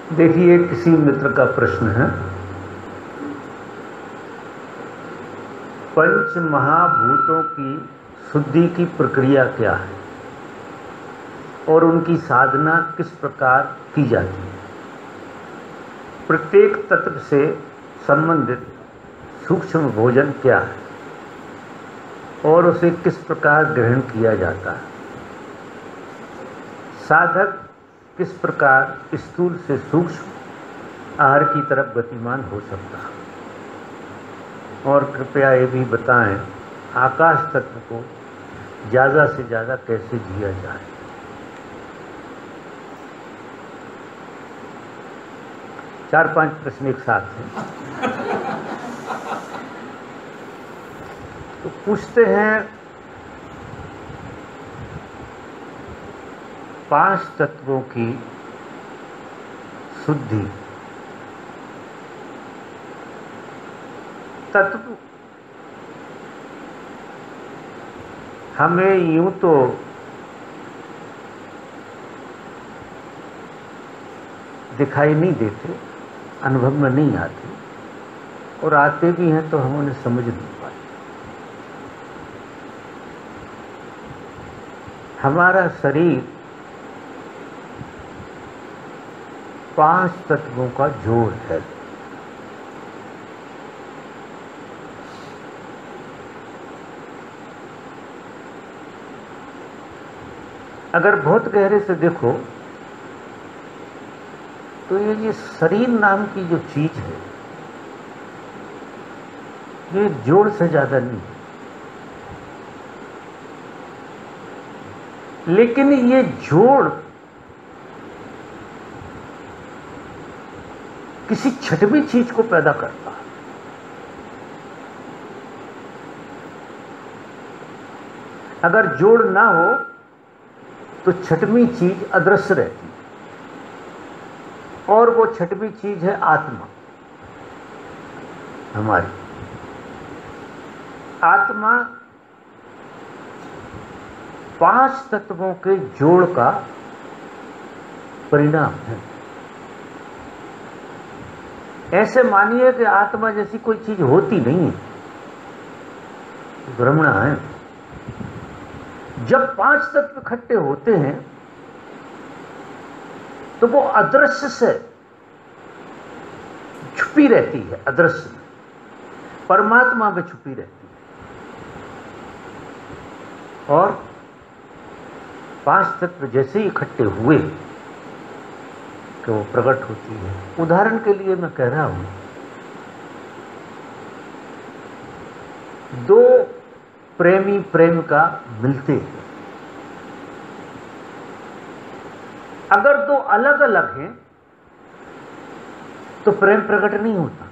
देखिए, किसी मित्र का प्रश्न है, पंच महाभूतों की शुद्धि की प्रक्रिया क्या है और उनकी साधना किस प्रकार की जाती है। प्रत्येक तत्व से संबंधित सूक्ष्म भोजन क्या है और उसे किस प्रकार ग्रहण किया जाता है। साधक किस प्रकार स्थूल से सूक्ष्म आहार की तरफ गतिमान हो सकता है। और कृपया ये भी बताएं, आकाश तत्व को ज़्यादा से ज़्यादा कैसे जिया जाए। चार पांच प्रश्न एक साथ हैं। तो पूछते हैं, पांच तत्वों की शुद्धि। तत्व हमें यूं तो दिखाई नहीं देते, अनुभव में नहीं आते, और आते भी हैं तो हम उन्हें समझ नहीं पाते। हमारा शरीर पांच तत्वों का जोड़ है। अगर बहुत गहरे से देखो तो ये शरीर नाम की जो चीज है, ये जोड़ से ज्यादा नहीं है। लेकिन ये जोड़ किसी छठवीं चीज को पैदा करता है। अगर जोड़ ना हो तो छठवीं चीज अदृश्य रहती है, और वो छठवीं चीज है आत्मा। हमारी आत्मा पांच तत्वों के जोड़ का परिणाम है। ऐसे मानिए कि आत्मा जैसी कोई चीज होती नहीं है, भ्रमणा है। जब पांच तत्व इकट्ठे होते हैं तो वो अदृश्य से छुपी रहती है, अदृश्य में, परमात्मा में छुपी रहती है, और पांच तत्व जैसे ही इकट्ठे हुए कि वो प्रकट होती है। उदाहरण के लिए मैं कह रहा हूं, दो प्रेमी प्रेम का मिलते हैं। अगर दो अलग अलग हैं तो प्रेम प्रकट नहीं होता,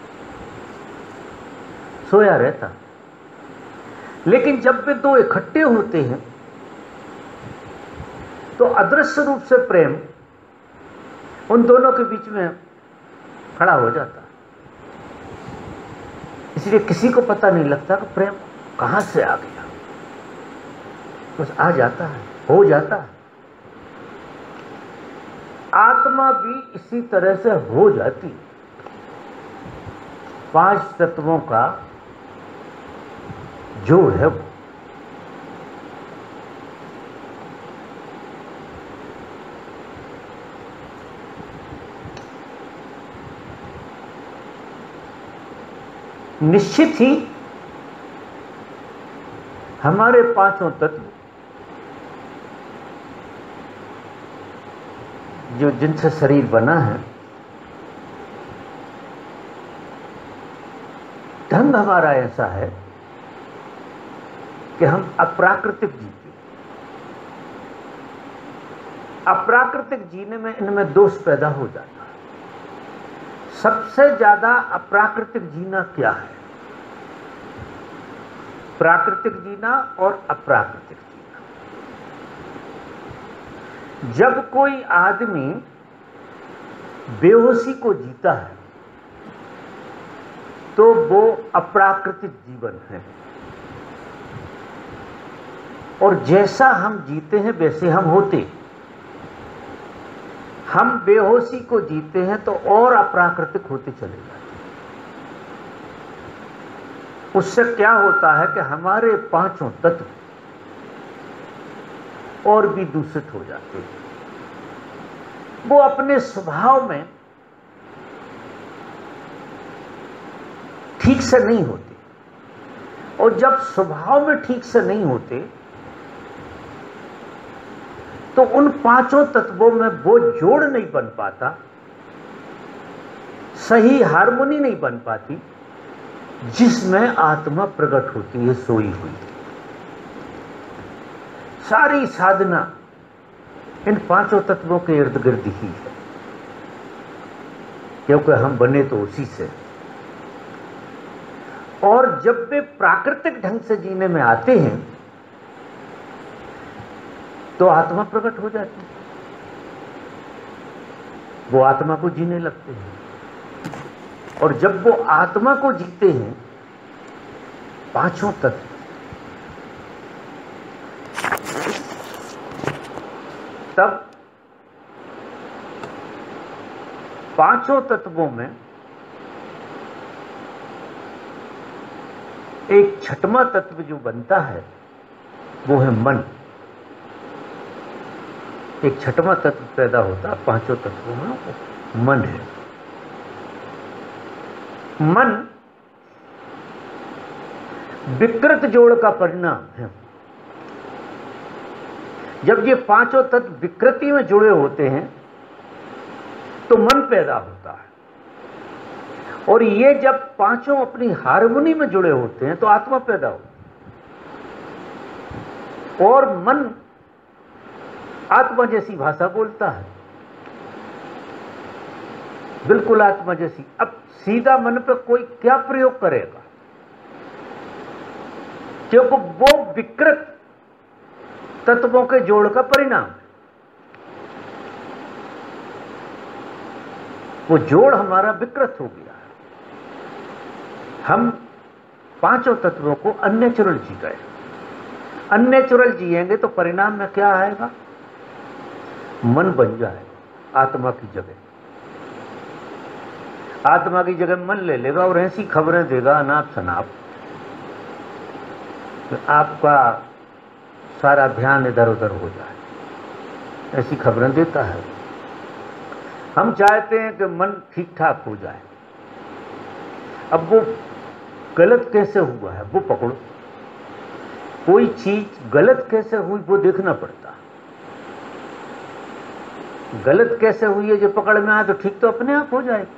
सोया रहता। लेकिन जब वे दो इकट्ठे होते हैं तो अदृश्य रूप से प्रेम उन दोनों के बीच में खड़ा हो जाता। इसलिए किसी को पता नहीं लगता कि प्रेम कहां से आ गया, बस आ जाता है, हो जाता है। आत्मा भी इसी तरह से हो जाती। पांच तत्वों का जो है वो निश्चित ही हमारे पांचों तत्व जो जिनसे शरीर बना है, ढंग हमारा ऐसा है कि हम अप्राकृतिक जीते। अप्राकृतिक जीने में इनमें दोष पैदा हो जाता है। सबसे ज्यादा अप्राकृतिक जीना क्या है? प्राकृतिक जीना और अप्राकृतिक जीना। जब कोई आदमी बेहोशी को जीता है तो वो अप्राकृतिक जीवन है, और जैसा हम जीते हैं वैसे हम होते। हम बेहोशी को जीते हैं तो और अप्राकृतिक होते चले जाते हैं। उससे क्या होता है कि हमारे पांचों तत्व और भी दूषित हो जाते हैं। वो अपने स्वभाव में ठीक से नहीं होते, और जब स्वभाव में ठीक से नहीं होते तो उन पांचों तत्वों में वो जोड़ नहीं बन पाता, सही हार्मोनी नहीं बन पाती जिसमें आत्मा प्रकट होती है सोई हुई। सारी साधना इन पांचों तत्वों के इर्द गिर्द ही है, क्योंकि हम बने तो उसी से। और जब वे प्राकृतिक ढंग से जीने में आते हैं तो आत्मा प्रकट हो जाती है, वो आत्मा को जीने लगते हैं। और जब वो आत्मा को जीते हैं पांचों तत्व, तब पांचों तत्वों में एक छठवां तत्व जो बनता है वो है मन। एक छठवां तत्व पैदा होता है पांचों तत्वों में, मन है। मन विकृत जोड़ का परिणाम है। जब ये पांचों तत्व विकृति में जुड़े होते हैं तो मन पैदा होता है, और ये जब पांचों अपनी हार्मोनी में जुड़े होते हैं तो आत्मा पैदा होती है। और मन आत्मा जैसी भाषा बोलता है, बिल्कुल आत्मा जैसी। अब सीधा मन पर कोई क्या प्रयोग करेगा, क्योंकि वो विकृत तत्वों के जोड़ का परिणाम है। वो जोड़ हमारा विकृत हो गया है। हम पांचों तत्वों को अननेचुरल जी गए। अननेचुरल जिएंगे तो परिणाम में क्या आएगा, मन बन जाएगा आत्मा की जगह। आत्मा की जगह मन ले लेगा और ऐसी खबरें देगा अनाप शनाप, तो आपका सारा ध्यान इधर उधर हो जाए। ऐसी खबरें देता है। हम चाहते हैं कि मन ठीक ठाक हो जाए। अब वो गलत कैसे हुआ है वो पकड़ो। कोई चीज गलत कैसे हुई वो देखना पड़ता। गलत कैसे हुई है जो पकड़ में आए तो ठीक तो अपने आप हो जाए।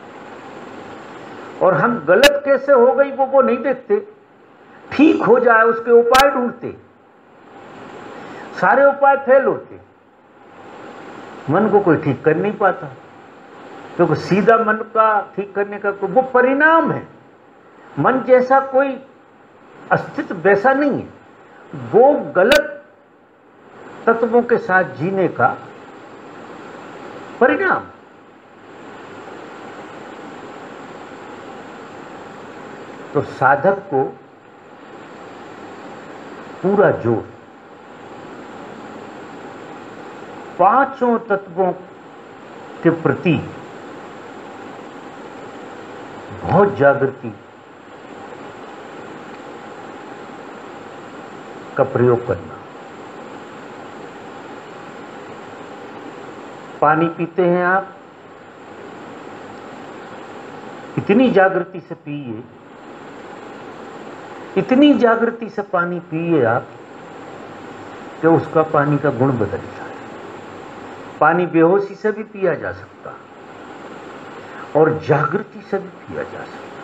और हम गलत कैसे हो गई वो नहीं देखते, ठीक हो जाए उसके उपाय ढूंढते। सारे उपाय फेल होते, मन को कोई ठीक कर नहीं पाता, क्योंकि सीधा मन का ठीक करने का वो परिणाम है। मन जैसा कोई अस्तित्व वैसा नहीं है, वो गलत तत्वों के साथ जीने का परिणाम। तो साधक को पूरा जोर पांचों तत्वों के प्रति बहुत जागृति का प्रयोग करना। पानी पीते हैं आप, इतनी जागृति से पिए, इतनी जागृति से पानी पिए आप कि उसका पानी का गुण बदल जाए। पानी बेहोशी से भी पिया जा सकता और जागृति से भी पिया जा सकता।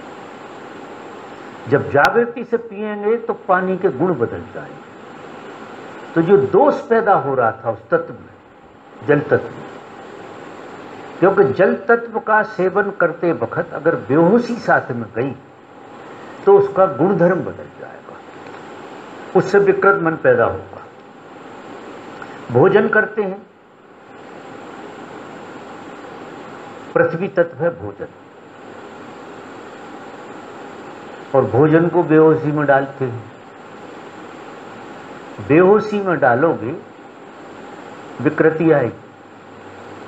जब जागृति से पिएंगे तो पानी के गुण बदल जाएंगे। तो जो दोष पैदा हो रहा था उस तत्व में, जल तत्व, क्योंकि जल तत्व का सेवन करते वक्त अगर बेहोशी साथ में गई तो उसका गुणधर्म बदल जाएगा, उससे विकृत मन पैदा होगा। भोजन करते हैं, पृथ्वी तत्व है भोजन, और भोजन को बेहोशी में डालते हैं। बेहोशी में डालोगे विकृति आएगी,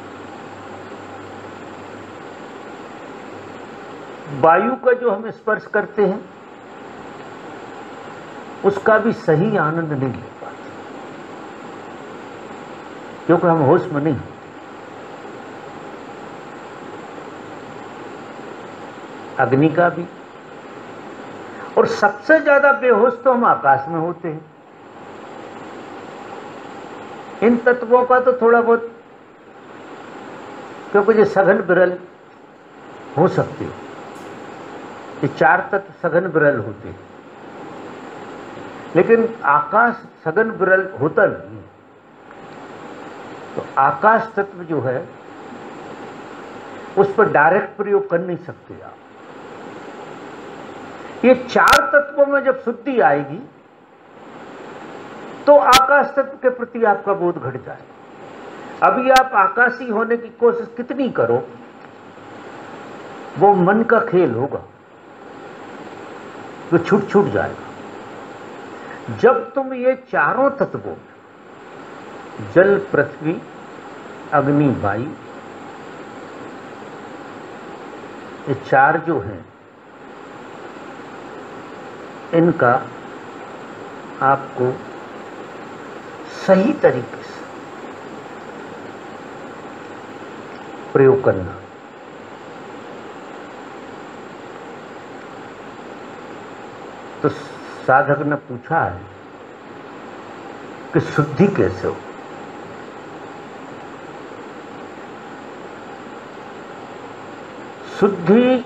वायु का जो हम स्पर्श करते हैं उसका भी सही आनंद नहीं ले पाते, क्योंकि हम होश में नहीं। अग्नि का भी, और सबसे ज्यादा बेहोश तो हम आकाश में होते हैं। इन तत्वों का तो थोड़ा बहुत, क्योंकि ये सघन विरल हो सकते हैं, ये 4 तत्व सघन विरल होते हैं, लेकिन आकाश सघन विरल होता नहीं। तो आकाश तत्व जो है उस पर डायरेक्ट प्रयोग कर नहीं सकते आप। ये 4 तत्वों में जब शुद्धि आएगी तो आकाश तत्व के प्रति आपका बोध घट जाए। अभी आप आकाशी होने की कोशिश कितनी करो, वो मन का खेल होगा, तो छूट जाएगा। जब तुम ये चारों तत्वों, जल, पृथ्वी, अग्नि, वायु, ये 4 जो हैं, इनका आपको सही तरीके से प्रयोग करना। तो साधक ने पूछा है कि शुद्धि कैसे हो। शुद्धि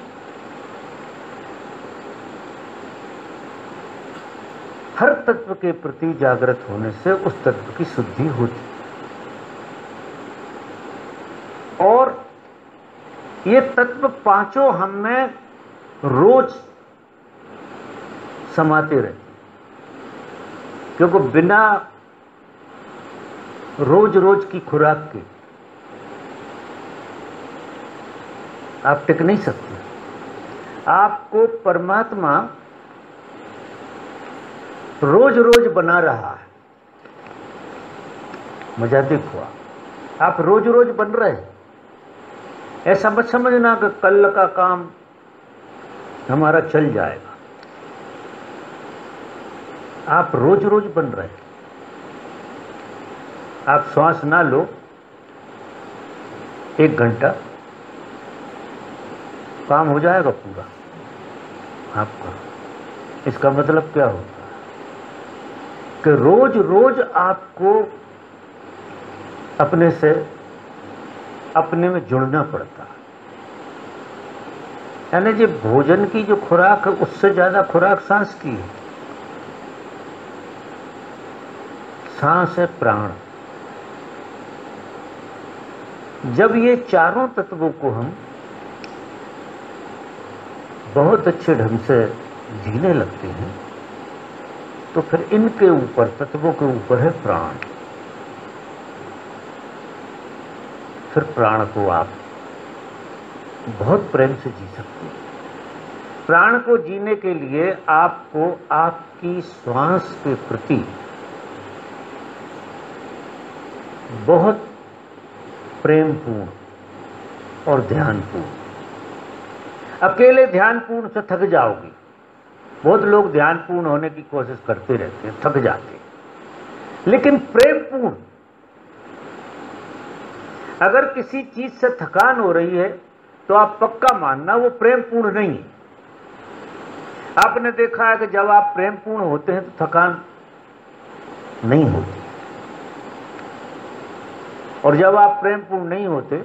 हर तत्व के प्रति जागृत होने से उस तत्व की शुद्धि होती, और ये तत्व 5 हम में रोज समाते रहते, क्योंकि बिना रोज रोज की खुराक के आप टिक नहीं सकते। आपको परमात्मा रोज रोज बना रहा है। मजा देखो, आप रोज रोज बन रहे हैं। ऐसा मत समझना कि कल का काम हमारा चल जाएगा। आप रोज रोज बन रहे हैं। आप श्वास ना लो 1 घंटा, काम हो जाएगा पूरा आपका। इसका मतलब क्या होता है कि रोज रोज आपको अपने में जुड़ना पड़ता है। यानी जो भोजन की जो खुराक है उससे ज्यादा खुराक सांस की है। सांस है प्राण। जब ये चारों तत्वों को हम बहुत अच्छे ढंग से जीने लगते हैं तो फिर इनके ऊपर, तत्वों के ऊपर है प्राण। फिर प्राण को आप बहुत प्रेम से जी सकते हैं। प्राण को जीने के लिए आपको आपकी श्वास के प्रति बहुत प्रेमपूर्ण और ध्यानपूर्ण। अकेले ध्यानपूर्ण से थक जाओगे। बहुत लोग ध्यानपूर्ण होने की कोशिश करते रहते हैं, थक जाते हैं। लेकिन प्रेमपूर्ण, अगर किसी चीज से थकान हो रही है तो आप पक्का मानना वो प्रेमपूर्ण नहीं है। आपने देखा है कि जब आप प्रेमपूर्ण होते हैं तो थकान नहीं होती, और जब आप प्रेमपूर्ण नहीं होते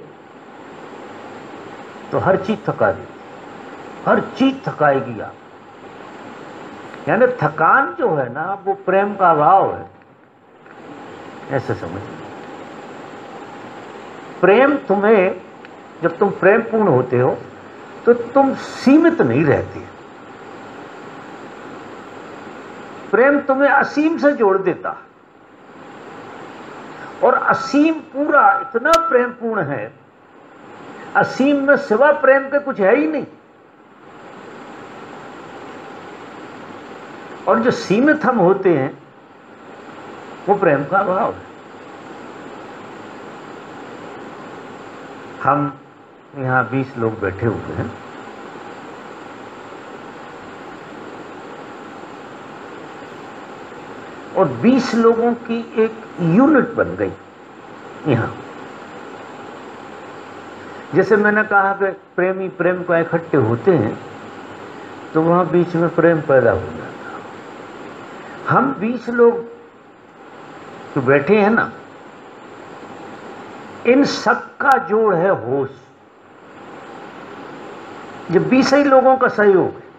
तो हर चीज थका देती, हर चीज थकाएगी आप। यानी थकान जो है ना वो प्रेम का अभाव है, ऐसे समझिए। प्रेम तुम्हें, जब तुम प्रेमपूर्ण होते हो तो तुम सीमित नहीं रहते। प्रेम तुम्हें असीम से जोड़ देता, और असीम पूरा इतना प्रेमपूर्ण है, असीम में सिवा प्रेम के कुछ है ही नहीं। और जो सीमित हम होते हैं वो प्रेम का अभाव है। हम यहाँ 20 लोग बैठे हुए हैं, और 20 लोगों की एक यूनिट बन गई यहां। जैसे मैंने कहा कि प्रेमी प्रेम को इकट्ठे होते हैं तो वहां बीच में प्रेम पैदा हो जाता। हम 20 लोग जो बैठे हैं ना, इन सबका जोड़ है होश। जब 20 ही लोगों का सहयोग है,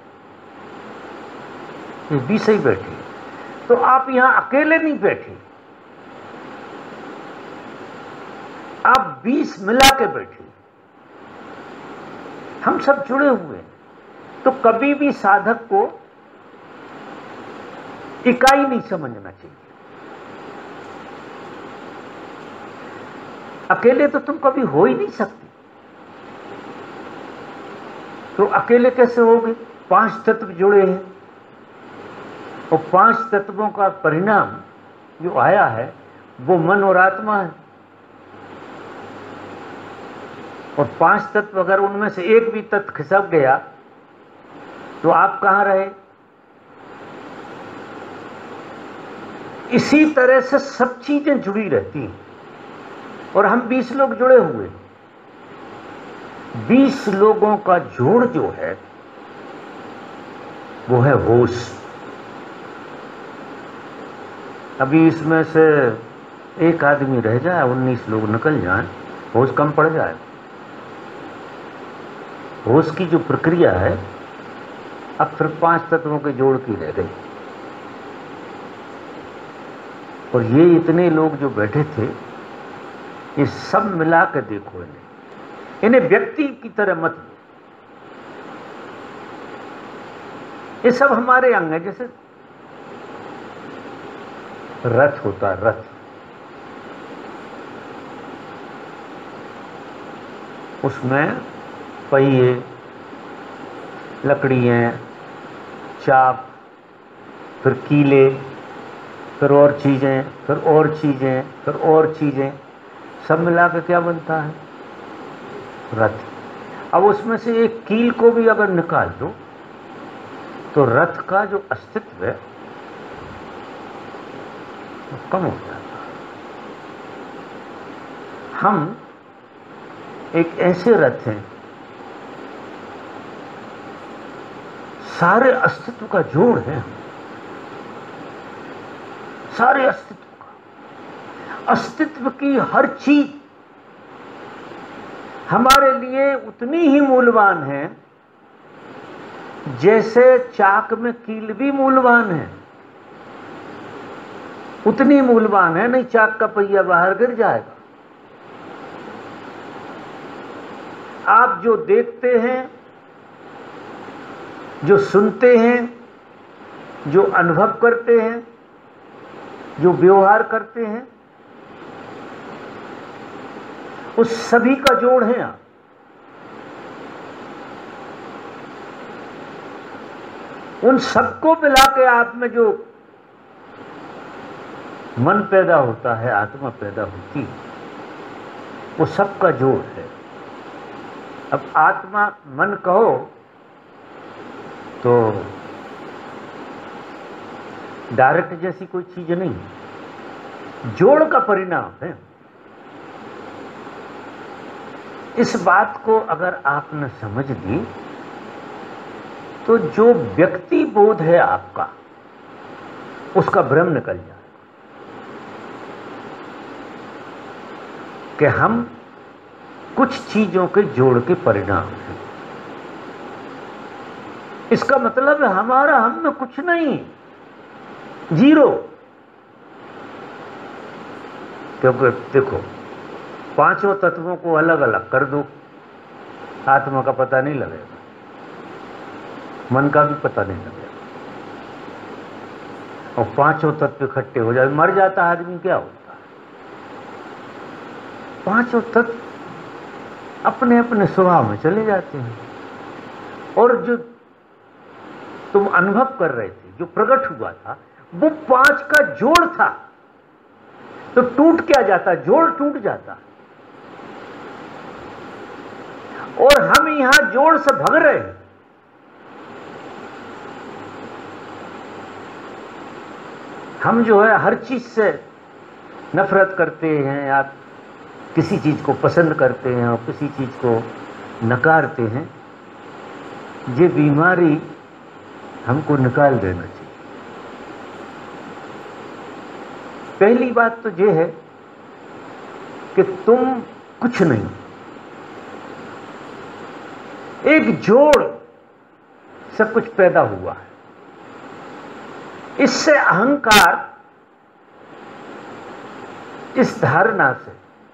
ये 20 ही बैठे, तो आप यहां अकेले नहीं बैठे, आप 20 मिला के बैठे। हम सब जुड़े हुए हैं। तो कभी भी साधक को इकाई नहीं समझना चाहिए। अकेले तो तुम कभी हो ही नहीं सकते। तो अकेले कैसे होगे? 5 तत्व जुड़े हैं और 5 तत्वों का परिणाम जो आया है वो मन और आत्मा है। और 5 तत्व अगर उनमें से एक भी तत्व खिसक गया तो आप कहां रहे? इसी तरह से सब चीजें जुड़ी रहती हैं। और हम 20 लोग जुड़े हुए, 20 लोगों का जोड़ जो है वो है होश। अभी इसमें से एक आदमी रह जाए, 19 लोग निकल जाएं, होश कम पड़ जाए। होश की जो प्रक्रिया है अब फिर 5 तत्वों के जोड़ की रह गई। और ये इतने लोग जो बैठे थे, ये सब मिला के देखो, इन्हें व्यक्ति की तरह मत लो। ये सब हमारे अंग है। जैसे रथ होता, रथ, उसमें पहिए, लकड़ियाँ, चाप, फिर कीले, फिर और चीज़ें, फिर और चीज़ें, फिर और चीज़ें, सब मिला के क्या बनता है? रथ। अब उसमें से एक कील को भी अगर निकाल दो तो रथ का जो अस्तित्व है वो कम हो जाता है। हम एक ऐसे रथ हैं, सारे अस्तित्व का जोड़ है, सारे अस्तित्व का, अस्तित्व की हर चीज हमारे लिए उतनी ही मूल्यवान है जैसे चाक में कील भी मूल्यवान है। उतनी मूल्यवान है, नहीं चाक का पहिया बाहर गिर जाएगा। आप जो देखते हैं, जो सुनते हैं, जो अनुभव करते हैं, जो व्यवहार करते हैं, उस सभी का जोड़ है आप। उन सबको मिला के आप में जो मन पैदा होता है, आत्मा पैदा होती है, वो सबका जोड़ है। अब आत्मा मन कहो तो डायरेक्ट जैसी कोई चीज नहीं, जोड़ का परिणाम है। इस बात को अगर आपने समझ ली तो जो व्यक्ति बोध है आपका, उसका भ्रम निकल जाए कि हम कुछ चीजों के जोड़ के परिणाम हैं। इसका मतलब है हमारा हम में कुछ नहीं, जीरो। क्योंकि देखो, 5 तत्वों को अलग अलग कर दो, आत्मा का पता नहीं लगेगा, मन का भी पता नहीं लगेगा। और 5 तत्व इकट्ठे हो जाए, मर जाता आदमी, क्या होता है? 5 तत्व अपने अपने स्वभाव में चले जाते हैं। और जो तुम अनुभव कर रहे थे, जो प्रकट हुआ था, वो 5 का जोड़ था। तो टूट क्या जाता? जोड़ टूट जाता। और हम यहां जोड़ से भग रहे हैं। हम जो है हर चीज से नफरत करते हैं या किसी चीज को पसंद करते हैं और किसी चीज को नकारते हैं, ये बीमारी हमको निकाल देना चाहिए। पहली बात तो ये है कि तुम कुछ नहीं, एक जोड़ सब कुछ पैदा हुआ है। इससे अहंकार, इस धारणा से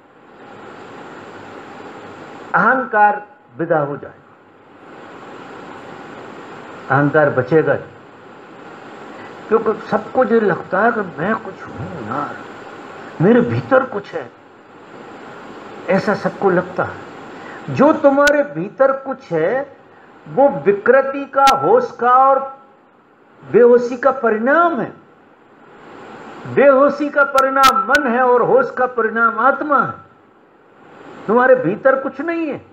अहंकार विदा हो जाएगा, अहंकार बचेगा नहीं। क्योंकि सबको जो लगता है कि मैं कुछ हूं यार, मेरे भीतर कुछ है, ऐसा सबको लगता है। जो तुम्हारे भीतर कुछ है वो विकृति का, होश का और बेहोशी का परिणाम है। बेहोशी का परिणाम मन है और होश का परिणाम आत्मा है। तुम्हारे भीतर कुछ नहीं है।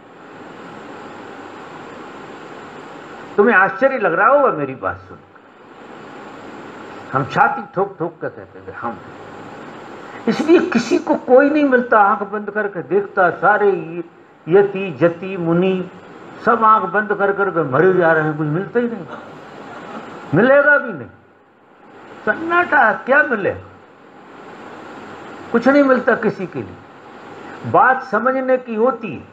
तुम्हें आश्चर्य लग रहा होगा मेरी बात सुन। हम छाती ठोक ठोक कर कहते थे हम, इसलिए किसी को कोई नहीं मिलता आंख बंद करके देखता। सारे यति जति मुनि सब आंख बंद कर करके मरे जा रहे हैं, कुछ मिलता ही नहीं, मिलेगा भी नहीं। सन्नाटा, क्या मिलेगा? कुछ नहीं मिलता किसी के लिए। बात समझने की होती है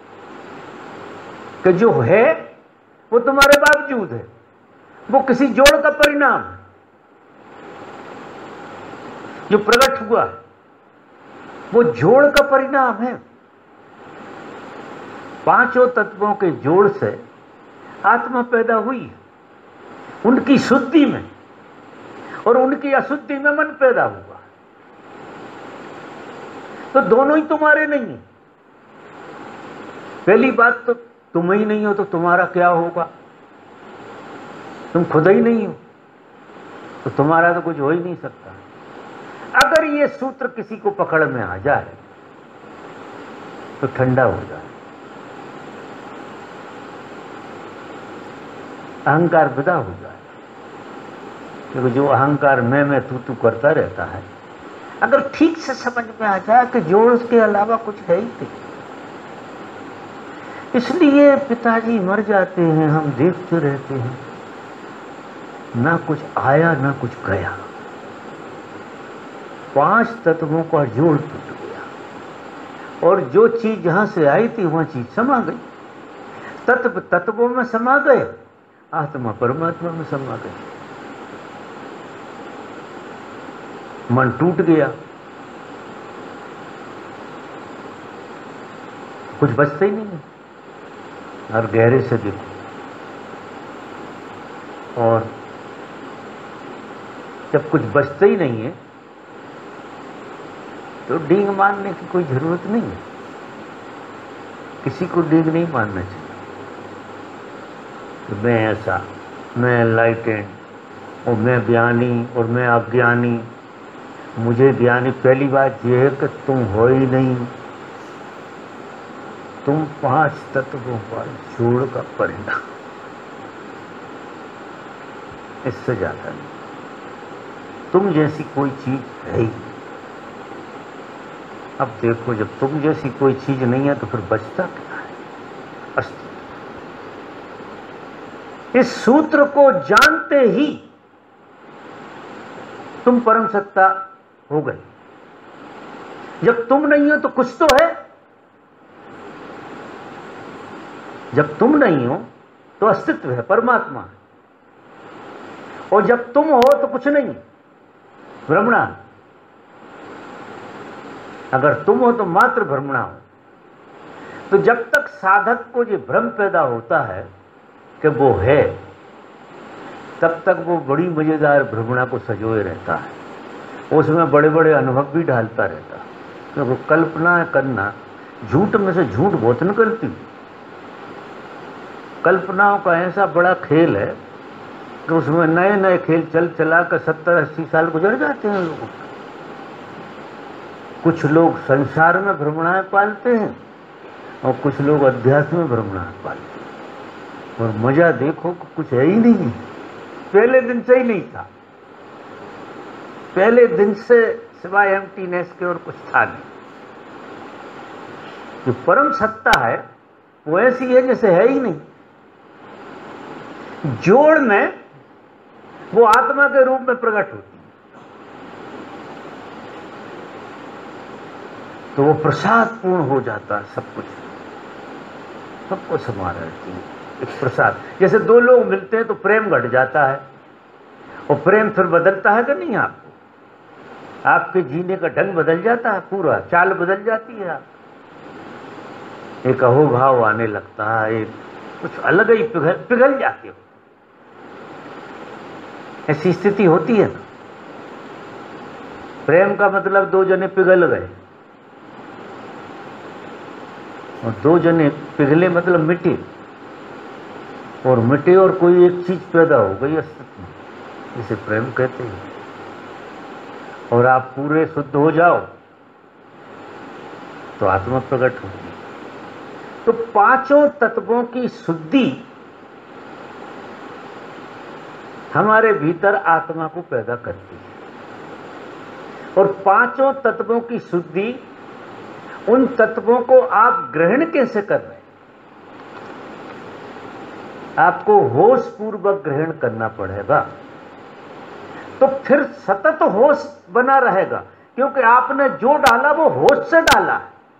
कि जो है वो तुम्हारे बावजूद है, वो किसी जोड़ का परिणाम है। जो प्रकट हुआ वो जोड़ का परिणाम है। पांचों तत्वों के जोड़ से आत्मा पैदा हुई है, उनकी शुद्धि में, और उनकी अशुद्धि में मन पैदा हुआ। तो दोनों ही तुम्हारे नहीं है। पहली बात तो तुम ही नहीं हो तो तुम्हारा क्या होगा? तुम खुद ही नहीं हो तो तुम्हारा तो कुछ हो ही नहीं सकता। अगर ये सूत्र किसी को पकड़ में आ जाए तो ठंडा हो जाए, अहंकार विदा हो जाए। क्योंकि जो अहंकार मैं तू करता रहता है, अगर ठीक से समझ में आ जाए कि जोड़ के अलावा कुछ है ही नहीं। इसलिए पिताजी मर जाते हैं, हम देखते रहते हैं, ना कुछ आया ना कुछ गया। 5 तत्वों का जोड़ टूट गया और जो चीज जहां से आई थी वहां चीज समा गई। तत्व तत्वों में समा गए, आत्मा परमात्मा में समा गई। मन टूट गया, कुछ बचता ही नहीं है। और गहरे से देखो, और जब कुछ बचता ही नहीं है तो डींग मारने की कोई जरूरत नहीं है। किसी को डींग नहीं मारना चाहिए तो मैं ऐसा, मैं एनलाइटेंड, और मैं ज्ञानी और मैं अज्ञानी, मुझे ज्ञानी। पहली बात यह है कि तुम हो ही नहीं, तुम 5 तत्वों का जोड़ का परिणाम, इससे ज्यादा नहीं। तुम जैसी कोई चीज है ही। अब देखो, जब तुम जैसी कोई चीज नहीं है तो फिर बचता क्या है? अस्तित्व। इस सूत्र को जानते ही तुम परम सत्ता हो गए। जब तुम नहीं हो तो कुछ तो है। जब तुम नहीं हो तो अस्तित्व है, परमात्मा है। और जब तुम हो तो कुछ नहीं, भ्रमणा। अगर तुम हो तो मात्र भ्रमणा हो। तो जब तक साधक को ये भ्रम पैदा होता है कि वो है, तब तक वो बड़ी मजेदार भ्रमणा को सजोए रहता है। उसमें बड़े बड़े अनुभव भी डालता रहता है। क्योंकि कल्पना करना, झूठ में से झूठ बहुत निकलती। कल्पनाओं का ऐसा बड़ा खेल है कि उसमें नए नए खेल चला कर 70-80 साल गुजर जाते हैं लोगों। कुछ लोग संसार में भ्रमणाएं पालते हैं और कुछ लोग अध्यात्म में भ्रमणाएं पालते हैं। और मजा देखो कि कुछ है ही नहीं, पहले दिन से ही नहीं था। पहले दिन से सिवाय एम्प्टीनेस के और कुछ था नहीं। जो परम सत्ता है वो ऐसी है जैसे है ही नहीं। जोड़ में वो आत्मा के रूप में प्रकट होती है, तो वो प्रसाद पूर्ण हो जाता है, सब कुछ सबको समा रहती है एक प्रसाद। जैसे दो लोग मिलते हैं तो प्रेम घट जाता है, और प्रेम फिर बदलता है कि नहीं आपको? आपके जीने का ढंग बदल जाता है, पूरा चाल बदल जाती है। आप एक अहोभाव आने लगता है, एक कुछ अलग ही पिघल जाते हो। ऐसी स्थिति होती है ना। प्रेम का मतलब दो जने पिघल गए, और दो जने पिघले मतलब मिटे, और मिटे और कोई एक चीज पैदा हो गई अस्तित्व में, इसे प्रेम कहते हैं। और आप पूरे शुद्ध हो जाओ तो आत्मा प्रकट होगी। तो पांचों तत्वों की शुद्धि हमारे भीतर आत्मा को पैदा करती है, और पांचों तत्वों की शुद्धि, उन तत्वों को आप ग्रहण कैसे कर रहे हैं? आपको होश पूर्वक ग्रहण करना पड़ेगा, तो फिर सतत होश बना रहेगा, क्योंकि आपने जो डाला वो होश से डाला।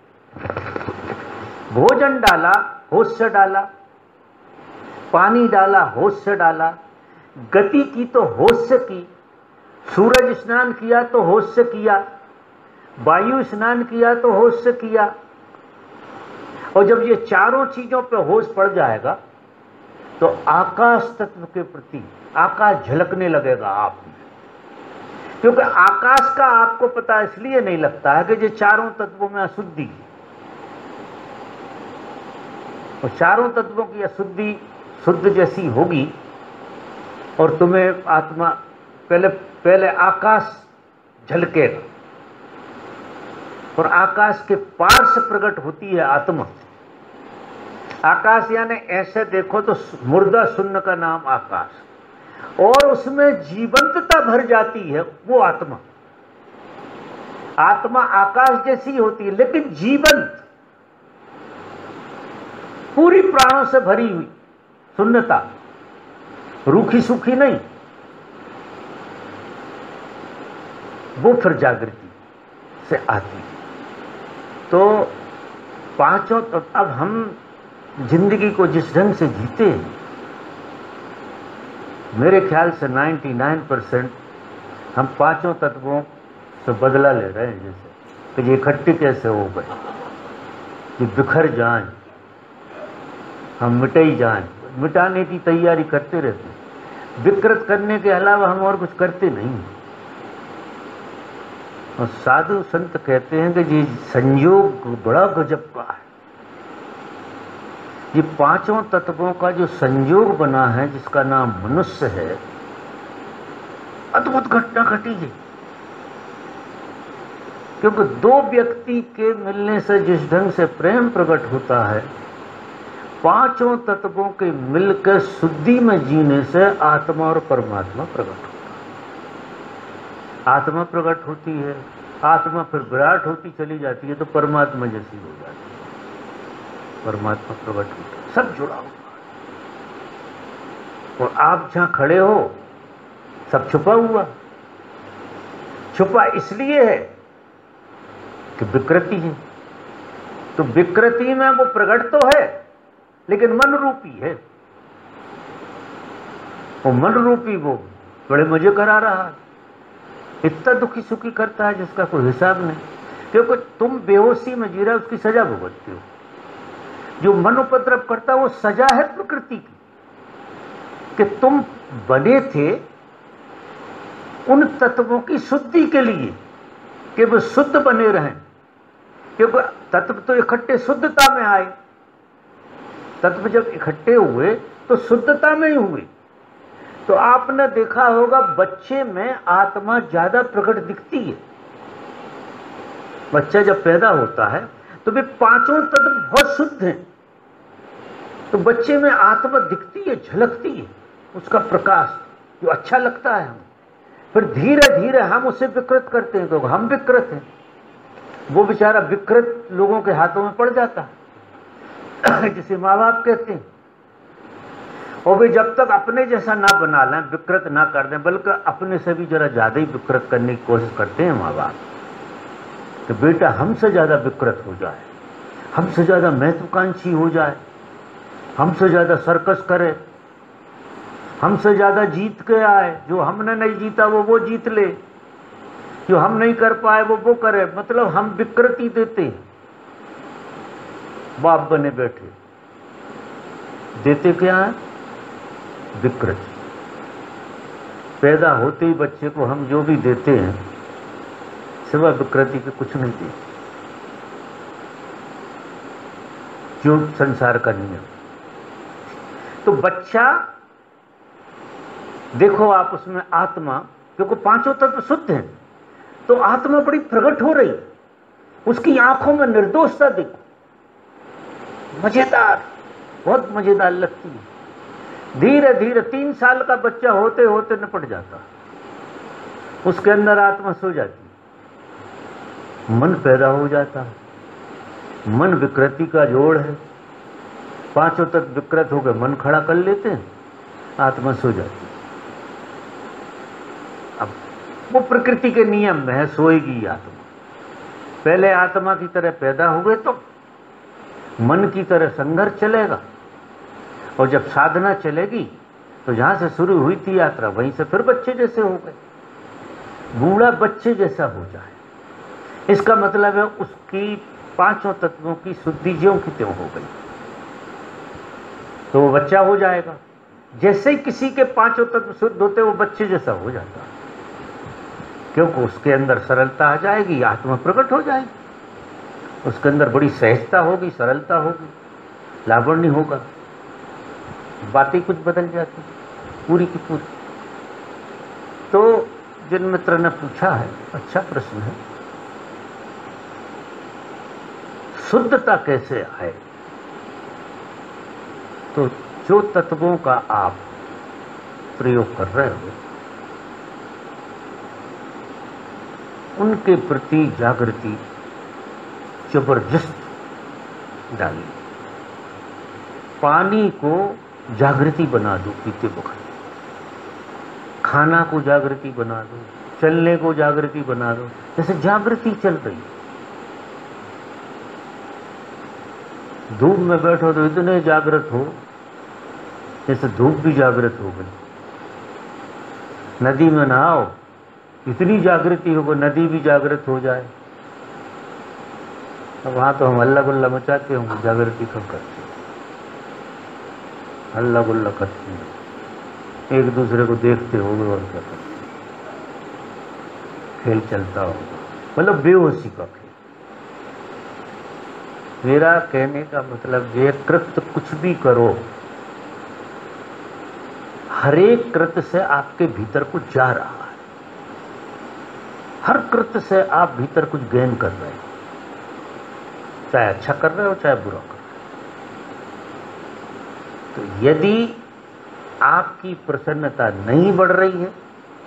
भोजन डाला होश से डाला, पानी डाला होश से डाला, गति की तो होश से की, सूरज स्नान किया तो होश से किया, वायु स्नान किया तो होश से किया। और जब ये चारों चीजों पे होश पड़ जाएगा तो आकाश तत्व के प्रति आकाश झलकने लगेगा आप में। क्योंकि आकाश का आपको पता इसलिए नहीं लगता है कि ये चारों तत्वों में अशुद्धि है, और चारों तत्वों की अशुद्धि शुद्ध जैसी होगी, और तुम्हें आत्मा पहले आकाश झलकेगा, और आकाश के पार से प्रकट होती है आत्मा। आकाश यानी ऐसे देखो तो मुर्दा शून्य का नाम आकाश, और उसमें जीवंतता भर जाती है वो आत्मा। आत्मा आकाश जैसी होती है लेकिन जीवंत, पूरी प्राणों से भरी हुई, शून्यता, रूखी सूखी नहीं। वो फिर जागृति से आती है। तो पांचों, अब हम जिंदगी को जिस ढंग से जीते हैं, मेरे ख्याल से 99% हम पांचों तत्वों से बदला ले रहे हैं। जैसे कि ये इकट्ठे कैसे हो गए, ये बिखर जाएं, हम मिट ही जाएं, मिटाने की तैयारी करते रहते हैं। विकृत करने के अलावा हम और कुछ करते नहीं। और साधु संत कहते हैं कि ये संयोग बड़ा गजब का है। ये पांचों तत्वों का जो संयोग बना है, जिसका नाम मनुष्य है, अद्भुत घटना घटी है। क्योंकि दो व्यक्ति के मिलने से जिस ढंग से प्रेम प्रकट होता है, पांचों तत्वों के मिलकर शुद्धि में जीने से आत्मा और परमात्मा प्रकट होता है। आत्मा प्रकट होती है, आत्मा फिर विराट होती चली जाती है, तो परमात्मा जैसी हो जाती है। परमात्मा प्रकट होता है, सब जुड़ा हुआ। और आप जहां खड़े हो सब छुपा हुआ। छुपा इसलिए है कि विकृति है, तो विकृति में वो प्रकट तो है लेकिन मन रूपी है। वो मन रूपी वो बड़े मजे करा रहा है, इतना दुखी सुखी करता है जिसका कोई हिसाब नहीं। क्योंकि तुम बेहोशी में जी रहे हो, उसकी सजा भुगतते हो। जो मन उपद्रव करता है वो सजा है प्रकृति की, कि तुम बने थे उन तत्वों की शुद्धि के लिए कि वो शुद्ध बने रहें। क्योंकि तत्व तो इकट्ठे शुद्धता में आए, तत्व जब इकट्ठे हुए तो शुद्धता में ही हुए। तो आपने देखा होगा बच्चे में आत्मा ज्यादा प्रकट दिखती है। बच्चा जब पैदा होता है तो वे पांचों तत्व बहुत शुद्ध हैं, तो बच्चे में आत्मा दिखती है, झलकती है, उसका प्रकाश जो अच्छा लगता है हमें। फिर धीरे धीरे हम उसे विकृत करते हैं, क्योंकि हम विकृत हैं। वो बेचारा विकृत लोगों के हाथों में पड़ जाता है जिसे माँ बाप कहते हैं। और वे जब तक अपने जैसा ना बना लें, विकृत ना कर दें, बल्कि अपने से भी जरा ज्यादा ही विकृत करने की कोशिश करते हैं माँ बाप, कि बेटा हमसे ज्यादा विकृत हो जाए, हमसे ज्यादा महत्वाकांक्षी हो जाए, हमसे ज्यादा सर्कस करे, हमसे ज्यादा जीत के आए, जो हमने नहीं जीता वो जीत ले, जो हम नहीं कर पाए वो करे। मतलब हम विकृति देते हैं। बाप बने बैठे देते क्या है? विकृति। पैदा होते ही बच्चे को हम जो भी देते हैं सिवा विकृति के कुछ नहीं देते, जो संसार का नियम। तो बच्चा देखो आप उसमें आत्मा, क्योंकि पांचों तत्व शुद्ध हैं, तो आत्मा बड़ी प्रकट हो रही, उसकी आंखों में निर्दोषता देखो, मजेदार, बहुत मजेदार लगती है। धीरे धीरे 3 साल का बच्चा होते होते निपट जाता, उसके अंदर आत्मा सो जाती, मन पैदा हो जाता है। मन विकृति का जोड़ है, पांचों तक विकृत हो गए, मन खड़ा कर लेते हैं, आत्मा सो जाती। अब वो प्रकृति के नियम में है, सोएगी आत्मा। पहले आत्मा की तरह पैदा हुए तो मन की तरह संघर्ष चलेगा, और जब साधना चलेगी तो जहां से शुरू हुई थी यात्रा वहीं से फिर बच्चे जैसे हो गए, बूढ़ा बच्चे जैसा हो जाए। इसका मतलब है उसकी पांचों तत्वों की शुद्धि ज्यों की त्यों हो गई, तो वो बच्चा हो जाएगा। जैसे ही किसी के पांचों तत्व शुद्ध होते वो बच्चे जैसा हो जाता, क्योंकि उसके अंदर सरलता आ जाएगी, आत्मा प्रकट हो जाएगी, उसके अंदर बड़ी सहजता होगी, सरलता होगी, लावण्य होगा, बातें कुछ बदल जाती पूरी की पूरी। तो जिन मित्र ने पूछा है, अच्छा प्रश्न है, शुद्धता कैसे आए? तो जो तत्वों का आप प्रयोग कर रहे हो उनके प्रति जागृति जबरदस्त डालिए। पानी को जागृति बना दो पीते वक्त, खाना को जागृति बना दो, चलने को जागृति बना दो, जैसे जागृति चल रही। धूप में बैठो तो इतने जागृत हो जैसे धूप भी जागृत हो गई। नदी में नहाओ, इतनी जागृति हो गई, नदी भी जागृत हो जाए। तो वहां तो हम हल्ला गुल्ला मचाते होंगे, जागृति कब करते, हल्ला गुल्ला करते हैं, एक दूसरे को देखते होंगे और क्या करते, खेल चलता होगा, मतलब बेहोशी का खेल। मेरा कहने का मतलब ये, कृत्य कुछ भी करो, हर एक कृत्य से आपके भीतर कुछ जा रहा है, हर कृत्य से आप भीतर कुछ गेन कर रहे हो, चाहे अच्छा कर रहे हो चाहे बुरा कर रहे हो। तो यदि आपकी प्रसन्नता नहीं बढ़ रही है,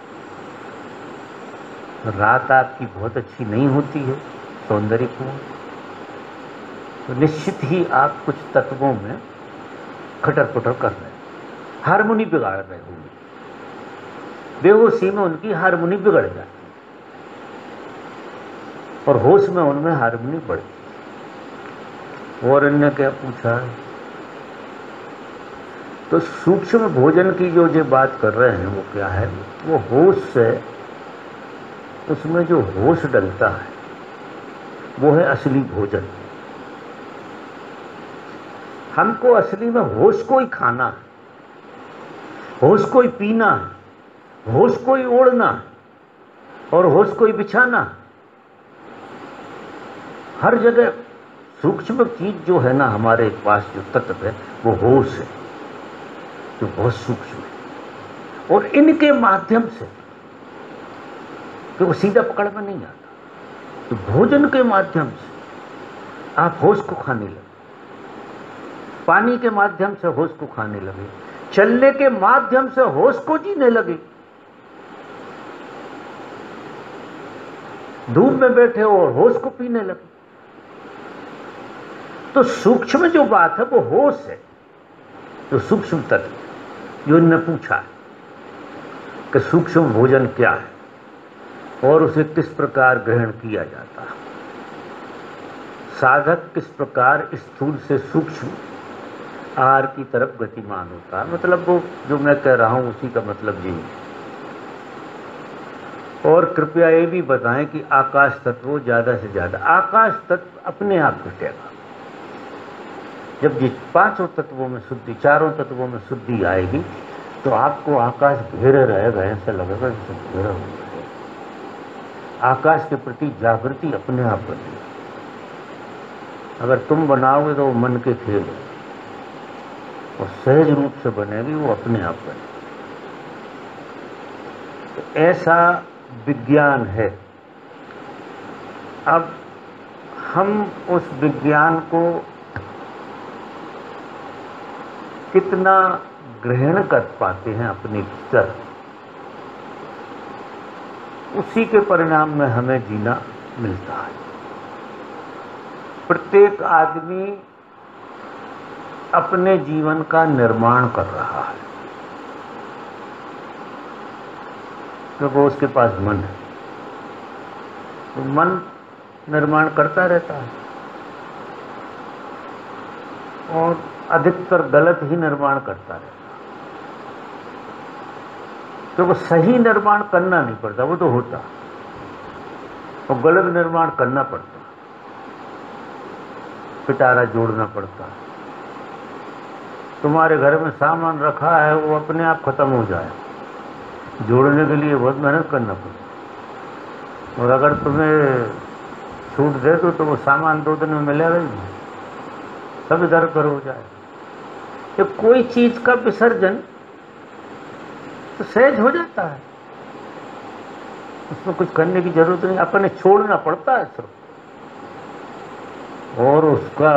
रात आपकी बहुत अच्छी नहीं होती है सौंदर्यपूर्ण, तो निश्चित ही आप कुछ तत्वों में खटर पुटर कर रहे हैं, हारमोनी बिगाड़ रहे होंगे। बेहोशी में उनकी हारमोनी बिगड़ जाती है और होश में उनमें हारमोनी बढ़ती है। और अन्य क्या पूछा है? तो सूक्ष्म भोजन की जो बात कर रहे हैं वो क्या है? वो होश से, उसमें जो होश डलता है वो है असली भोजन। हमको असली में होश को ही खाना है, होश को ही पीना है, होश को ही ओढ़ना है और होश को ही बिछाना है। हर जगह सूक्ष्म चीज जो है ना हमारे पास, जो तत्व है वो होश है, जो बहुत सूक्ष्म है। और इनके माध्यम से, क्योंकि सीधा पकड़ में नहीं आता, तो भोजन के माध्यम से आप होश को खाने लगे, पानी के माध्यम से होश को खाने लगे, चलने के माध्यम से होश को जीने लगे। धूप में बैठे हो और होश को पीने लगे। तो सूक्ष्म जो बात है वो होश है, जो सूक्ष्म तत्व जो इनने पूछा है कि सूक्ष्म भोजन क्या है और उसे किस प्रकार ग्रहण किया जाता है, साधक किस प्रकार स्थूल से सूक्ष्म आहार की तरफ गतिमान होता है। मतलब वो जो मैं कह रहा हूं उसी का मतलब यही है। और कृपया ये भी बताएं कि आकाश तत्व ज़्यादा से ज़्यादा, आकाश तत्व अपने आप घटेगा जब ये पांचों तत्वों में शुद्धि, चारों तत्वों में शुद्धि आएगी तो आपको आकाश घेरे रहेगा, ऐसा लगेगा जैसे घेरा हुआ है। आकाश के प्रति जागृति अपने आप बनेगी। अगर तुम बनाओगे तो वो मन के खेल है और सहज रूप से बनेगी, वो अपने आप बनेगी। तो ऐसा विज्ञान है। अब हम उस विज्ञान को कितना ग्रहण कर पाते हैं अपने भीतर, उसी के परिणाम में हमें जीना मिलता है। प्रत्येक आदमी अपने जीवन का निर्माण कर रहा है क्योंकि उसके पास मन है, तो मन निर्माण करता रहता है और अधिकतर गलत ही निर्माण करता रहता है। तो वो सही निर्माण करना नहीं पड़ता, वो तो होता, और गलत निर्माण करना पड़ता, पिटारा जोड़ना पड़ता। तुम्हारे घर में सामान रखा है वो अपने आप खत्म हो जाए, जोड़ने के लिए बहुत मेहनत करना पड़ता, और अगर तुम्हें छूट दे तो वो सामान 2 दिन में मिलेगा ही नहीं, सब इधर उधर हो जाए। तो कोई चीज का विसर्जन तो सहज हो जाता है, उसमें कुछ करने की जरूरत नहीं, अपने छोड़ना पड़ता है सिर्फ, और उसका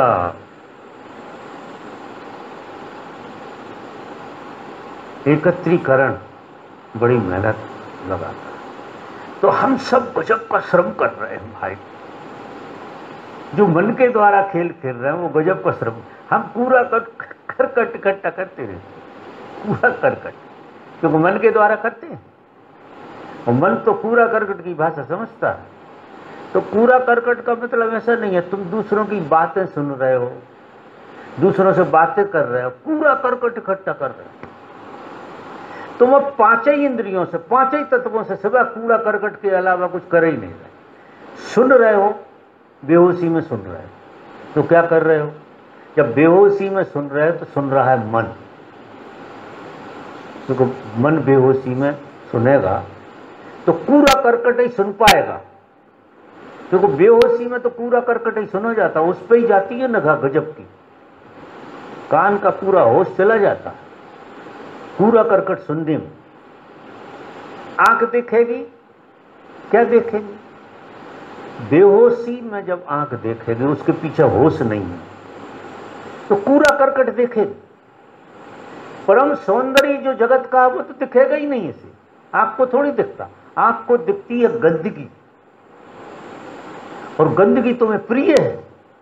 एकत्रीकरण बड़ी मेहनत लगाता है। तो हम सब गजब का श्रम कर रहे हैं भाई, जो मन के द्वारा खेल खेल रहे हैं वो गजब का श्रम। हम पूरा करकट इकट्ठा करते रहते, पूरा करकट, क्योंकि मन के द्वारा करते हैं और मन तो पूरा करकट की भाषा समझता है। तो पूरा करकट का मतलब ऐसा नहीं है तुम दूसरों की बातें सुन रहे हो, दूसरों से बातें कर रहे हो, पूरा करकट इकट्ठा कर रहे हो। तुम अब 5 ही इंद्रियों से, 5 ही तत्वों से सिवा कूड़ा करकट के अलावा कुछ कर ही नहीं रहे। सुन रहे हो, बेहोशी में सुन रहे हो, तो क्या कर रहे हो? जब बेहोशी में सुन रहे हो तो सुन रहा है मन, क्योंकि मन बेहोशी में सुनेगा तो कूड़ा करकट ही सुन पाएगा, क्योंकि बेहोशी में तो कूड़ा करकट ही सुना जाता, उस पर ही जाती है नगा गजब की, कान का पूरा होश चला जाता है कूड़ा करकट सुनने में। आंख देखेगी, क्या देखेगी? बेहोशी में जब आंख देखेगी उसके पीछे होश नहीं है तो कूड़ा करकट देखेगी। परम सौंदर्य जो जगत का वो तो दिखेगा ही नहीं, इसे आंख को थोड़ी दिखता, आंख को दिखती है गंदगी, और गंदगी तुम्हें प्रिय है।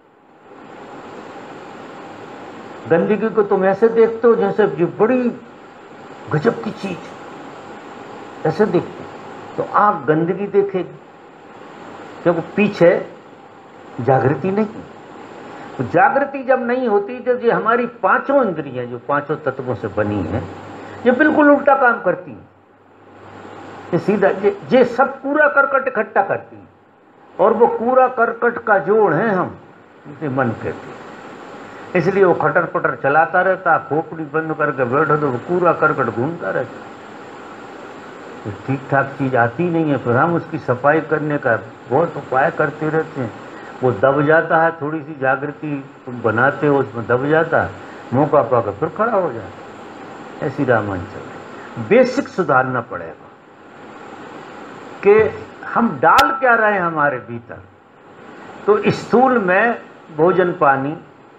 गंदगी को तुम ऐसे देखते हो जैसे जो बड़ी गजब की चीज, ऐसे देखते तो आंख गंदगी देखेगी, क्योंकि पीछे जागृति नहीं। तो जागृति जब नहीं होती, जब ये हमारी 5 इंद्रियां जो 5 तत्वों से बनी है, ये बिल्कुल उल्टा काम करती है, ये सीधा ये सब कूड़ा करकट इकट्ठा करती है, और वो कूड़ा करकट का जोड़ है हम, इसे मन कहते हैं। इसलिए वो खटर पटर चलाता रहता, खोपड़ी बंद करके बैठो तो वो कूड़ा करकट घूमता रहता, तो ठीक ठाक चीज आती नहीं है। फिर हम उसकी सफाई करने का बहुत उपाय करते रहते हैं, वो दब जाता है, थोड़ी सी जागृति तुम बनाते हो उसमें दब जाता है, मौका पाकर फिर खड़ा हो जाता है। ऐसी रामायण चल रही। बेसिक सुधारना पड़ेगा कि हम डाल क्या रहे हैं हमारे भीतर। तो स्थूल में भोजन पानी,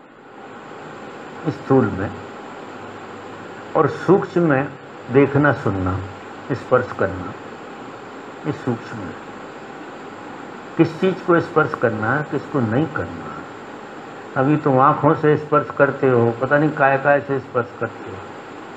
स्थूल में, और सूक्ष्म में देखना सुनना स्पर्श करना, ये सूक्ष्म है। किस चीज को स्पर्श करना है, किसको नहीं करना है। अभी तुम आंखों से स्पर्श करते हो, पता नहीं काय काय से स्पर्श करते हो।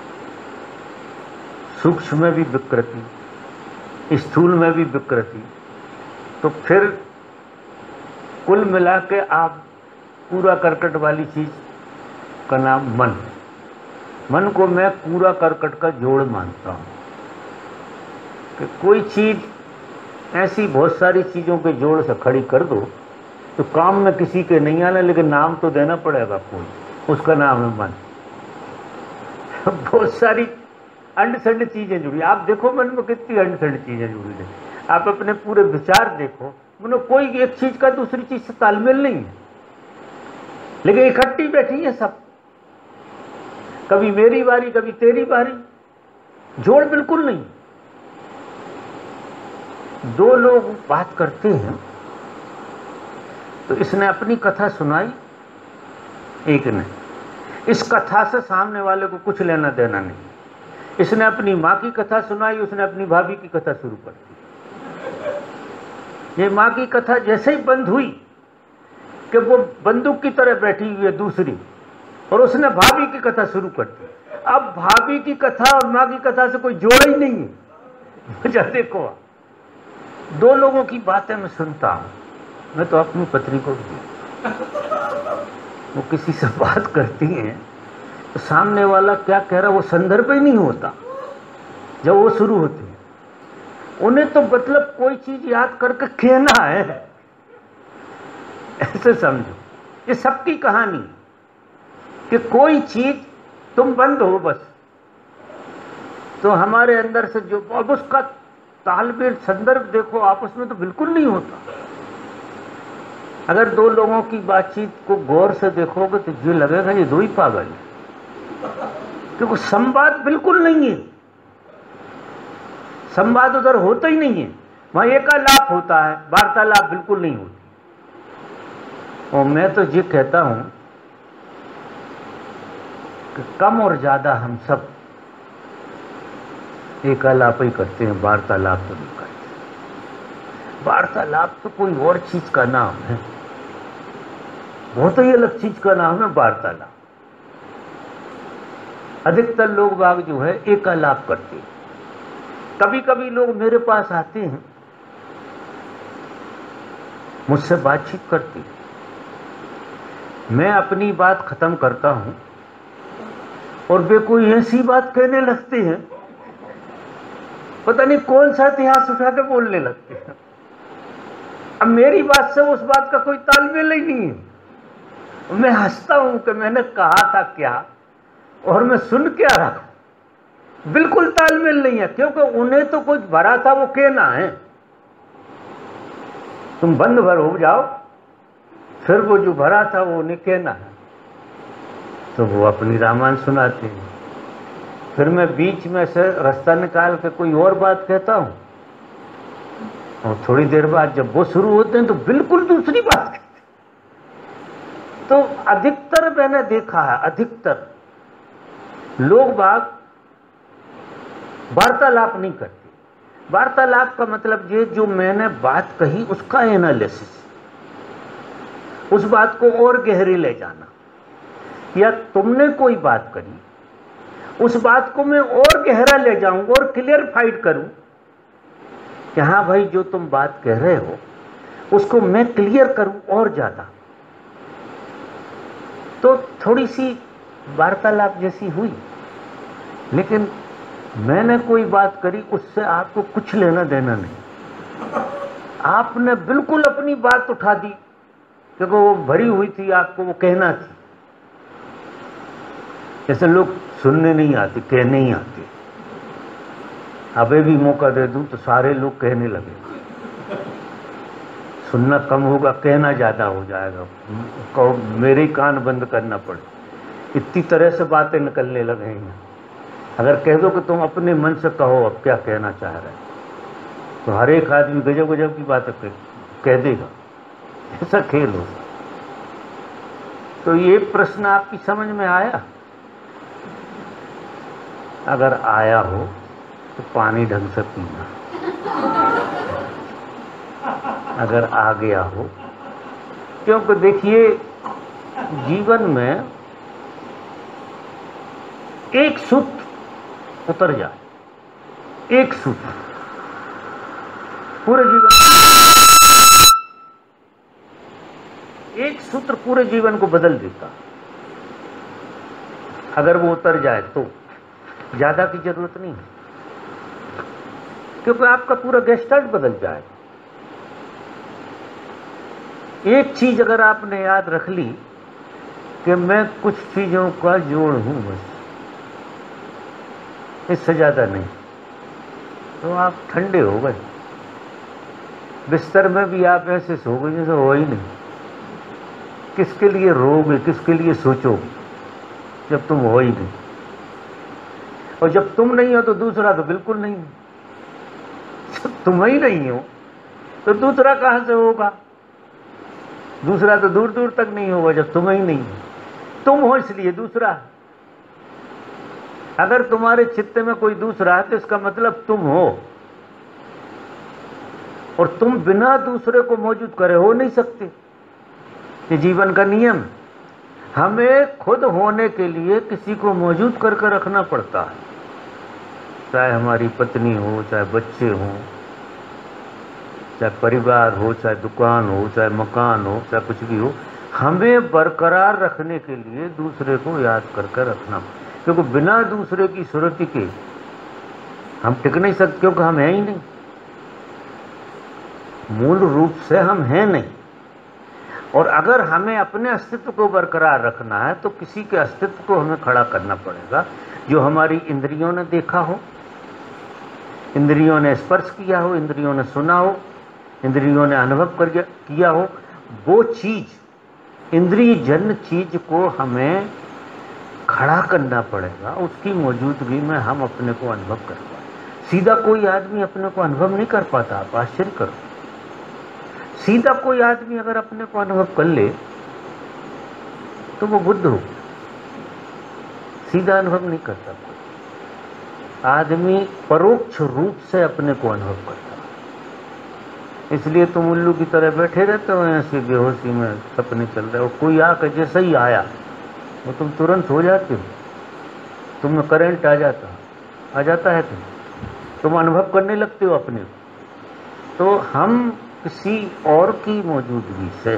सूक्ष्म में भी विकृति, स्थूल में भी विकृति, तो फिर कुल मिला के आप पूरा करकट वाली चीज का नाम मन। मन को मैं पूरा करकट का जोड़ मानता हूं कि कोई चीज ऐसी बहुत सारी चीजों के जोड़ से खड़ी कर दो तो काम में किसी के नहीं आना, लेकिन नाम तो देना पड़ेगा कोई, उसका नाम है मन। बहुत सारी अंड संड चीजें जुड़ी, आप देखो मन में कितनी अंड संड चीजें जुड़ी है। आप अपने पूरे विचार देखो, मतलब कोई एक चीज का दूसरी चीज से तालमेल नहीं है, लेकिन इकट्ठी बैठी है सब। कभी मेरी बारी, कभी तेरी बारी, जोड़ बिल्कुल नहीं। दो लोग बात करते हैं तो इसने अपनी कथा सुनाई, एक ने। इस कथा से सामने वाले को कुछ लेना देना नहीं। इसने अपनी माँ की कथा सुनाई, उसने अपनी भाभी की कथा शुरू कर दी। ये माँ की कथा जैसे ही बंद हुई कि वो बंदूक की तरह बैठी हुई है दूसरी, और उसने भाभी की कथा शुरू कर दी। अब भाभी की कथा और माँ की कथा से कोई जोड़ ही नहीं है। जा देखो, दो लोगों की बातें मैं सुनता हूं, मैं तो अपनी पत्नी को भी, वो किसी से बात करती हैं तो सामने वाला क्या कह रहा वो संदर्भ ही नहीं होता जब वो शुरू होती है। उन्हें तो मतलब कोई चीज याद करके कहना है, ऐसे समझो। ये सबकी कहानी कि कोई चीज तुम बंद हो बस, तो हमारे अंदर से जो, अब उसका तालमेल संदर्भ देखो आपस में तो बिल्कुल नहीं होता। अगर दो लोगों की बातचीत को गौर से देखोगे तो ये लगेगा ये दो ही पागल है, क्योंकि संवाद बिल्कुल नहीं है। संवाद उधर होता ही नहीं है, वहां एकालाप होता है, वार्तालाप बिल्कुल नहीं होती। और मैं तो ये कहता हूं कि कम और ज्यादा हम सब एकालाप ही करते हैं, वार्तालाप तो नहीं करते। वार्तालाप तो कोई और चीज का नाम है, बहुत ही अलग चीज का नाम है वार्तालाप। अधिकतर लोग बाग जो है एकालाप करते हैं। कभी कभी लोग मेरे पास आते हैं, मुझसे बातचीत करते हैं, मैं अपनी बात खत्म करता हूं और वे कोई ऐसी बात कहने लगते हैं, पता नहीं कौन सा इतिहास उठा के बोलने लगते हैं। अब मेरी बात से उस बात का कोई तालमेल ही नहीं है। मैं हंसता हूं कि मैंने कहा था क्या और मैं सुन क्या रहा, बिल्कुल तालमेल नहीं है, क्योंकि उन्हें तो कुछ भरा था वो कहना है। तुम बंद भर हो जाओ, फिर वो जो भरा था वो उन्हें कहना है, तो वो अपनी रामायण सुनाते हैं। फिर मैं बीच में से रास्ता निकाल के कोई और बात कहता हूं, और थोड़ी देर बाद जब वो शुरू होते हैं तो बिल्कुल दूसरी बात कहते हैं। तो अधिकतर मैंने देखा है, अधिकतर लोग बाग वार्तालाप नहीं करते। वार्तालाप का मतलब ये, जो मैंने बात कही उसका एनालिसिस, उस बात को और गहरे ले जाना, या तुमने कोई बात करी उस बात को मैं और गहरा ले जाऊं और क्लियरफाइड करूं कि हाँ भाई जो तुम बात कह रहे हो उसको मैं क्लियर करूं और ज्यादा। तो थोड़ी सी वार्तालाप जैसी हुई, लेकिन मैंने कोई बात करी उससे आपको कुछ लेना देना नहीं। आपने बिल्कुल अपनी बात उठा दी क्योंकि वो भरी हुई थी, आपको वो कहना थी। जैसे लोग सुनने नहीं आते, कहने ही आते। अबे भी मौका दे दूं तो सारे लोग कहने लगे, सुनना कम होगा, कहना ज्यादा हो जाएगा, कहो मेरे ही कान बंद करना पड़े, इतनी तरह से बातें निकलने लगे हैं। अगर कह दो कि तुम अपने मन से कहो अब क्या कहना चाह रहे हैं, तो हर एक आदमी गजब गजब की बातें कह देगा, ऐसा खेल होगा। तो ये प्रश्न आपकी समझ में आया? अगर आया हो तो पानी ढंग से पीना। अगर आ गया हो। क्योंकि देखिए, जीवन में एक सूत्र उतर जाए, एक सूत्र पूरे जीवन, एक सूत्र पूरे जीवन को बदल देता। अगर वो उतर जाए तो ज्यादा की जरूरत नहीं है, क्योंकि आपका पूरा गेस्टाल्ट बदल जाए। एक चीज अगर आपने याद रख ली कि मैं कुछ चीजों का जोड़ हूं, बस इससे ज्यादा नहीं, तो आप ठंडे हो गए। बिस्तर में भी आप ऐसे सो गए जैसे हो ही नहीं। किसके लिए रोगे, किसके लिए सोचोगे जब तुम हो ही नहीं? और जब तुम नहीं हो तो दूसरा तो बिल्कुल नहीं। जब तुम ही नहीं हो तो दूसरा कहां से होगा? दूसरा तो दूर दूर तक नहीं होगा जब तुम ही नहीं हो। तुम हो इसलिए दूसरा। अगर तुम्हारे चित्त में कोई दूसरा है तो इसका मतलब तुम हो, और तुम बिना दूसरे को मौजूद करे हो नहीं सकते। ये जीवन का नियम। हमें खुद होने के लिए किसी को मौजूद करके रखना पड़ता है, चाहे हमारी पत्नी हो, चाहे बच्चे हों, चाहे परिवार हो, चाहे दुकान हो, चाहे मकान हो, चाहे कुछ भी हो। हमें बरकरार रखने के लिए दूसरे को याद करके रखना, क्योंकि बिना दूसरे की सुरति के हम टिक नहीं सकते, क्योंकि हम हैं ही नहीं। मूल रूप से हम हैं नहीं। और अगर हमें अपने अस्तित्व को बरकरार रखना है तो किसी के अस्तित्व को हमें खड़ा करना पड़ेगा, जो हमारी इंद्रियों ने देखा हो, इंद्रियों ने स्पर्श किया हो, इंद्रियों ने सुना हो, इंद्रियों ने अनुभव किया हो। वो चीज, इंद्रिय जन्य चीज को हमें खड़ा करना पड़ेगा। उसकी मौजूदगी में हम अपने को अनुभव कर पाए। सीधा कोई आदमी अपने को अनुभव नहीं कर पाता। आप आश्चर्य करो, सीधा कोई आदमी अगर अपने को अनुभव कर ले तो वो बुद्ध हो। सीधा अनुभव नहीं करता कोई आदमी, परोक्ष रूप से अपने को अनुभव करता। इसलिए तुम उल्लू की तरह बैठे रहते हो ऐसे बेहोशी में, सपने चल रहे हो। कोई आकर जैसे ही आया वो तुम तुरंत हो जाते हो, तुम्हें करंट आ जाता है, तुम अनुभव करने लगते हो अपने को। तो हम किसी और की मौजूदगी से